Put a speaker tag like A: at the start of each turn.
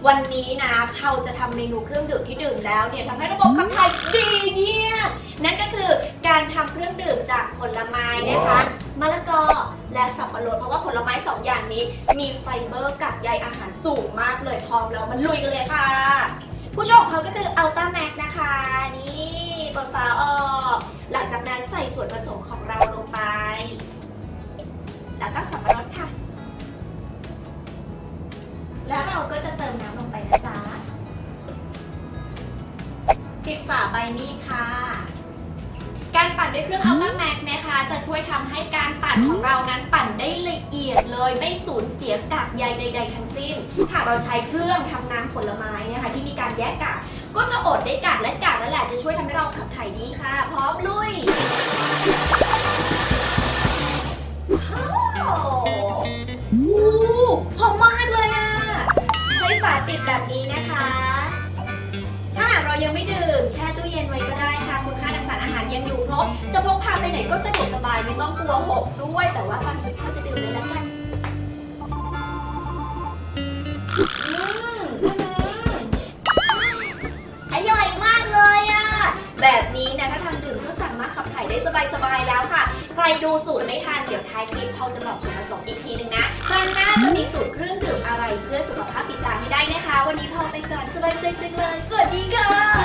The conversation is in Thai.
A: วันนี้นะเราจะทำเมนูเครื่องดื่มที่ดื่มแล้วเนี่ยทำให้ระบบขับถ่ายดีเนี่ยนั่นก็คือการทำเครื่องดื่มจากผลไม้นะคะมะละกอและสับปะรดเพราะว่าผลไม้2อย่างนี้มีไฟเบอร์กับใยอาหารสูงมากเลยพร้อมแล้วมันลุยกันเลยค่ะผู้ช่วยของเขาก็คืออัลต้าแม็กนะคะนี่เปิดฝาออกหลังจากนั้นใส่ส่วนผสมของเราลงไปแล้วก็สับปะรดค่ะแล้วเราก็จะเติมน้ำลงไปนะจ๊ะปิดฝาใบมีดค่ะการปั่นด้วยเครื่องอัลต้าแม็กนะคะจะช่วยทำให้การปั่นของเรานั้นปั่นได้ละเอียดเลยไม่สูญเสียกากใยใดๆทั้งสิ้นหากเราใช้เครื่องทำน้ำผลไม้นะคะที่มีการแยกกากก็จะอดได้กากและกากนั่นแหละจะช่วยทำให้เราขับถ่ายดีค่ะพร้อมลุยหอมมากเลยอ่ะใช้ฝาปิดแบบนี้นะคะถ้าหากเรายังไม่ดื่มแช่ตู้เย็นไว้ก็ได้ค่ะคุณค่าทางสารอาหารยังอยู่ครบจะพกพาไปไหนก็สะดวกสบายไม่ต้องกลัวหกด้วยแต่ว่าบางทีถ้าจะดื่มเลยละกันอร่อยมากเลยอ่ะแบบนี้นะถ้าทำดื่มก็สามารถขับถ่ายได้สบายๆแล้วค่ะใครดูสูตรไม่ทันเดี๋ยวท้ายคลิปเขาจะบอกสูตรผสมอีกทีนึงนะครั้งหน้าจะมีสูตรเครื่องดื่มอะไรเพื่อสุขภาพติดตามให้ได้นะคะวันนี้พอไปก่อนสบายใจจังเลยสวัสดีค่ะ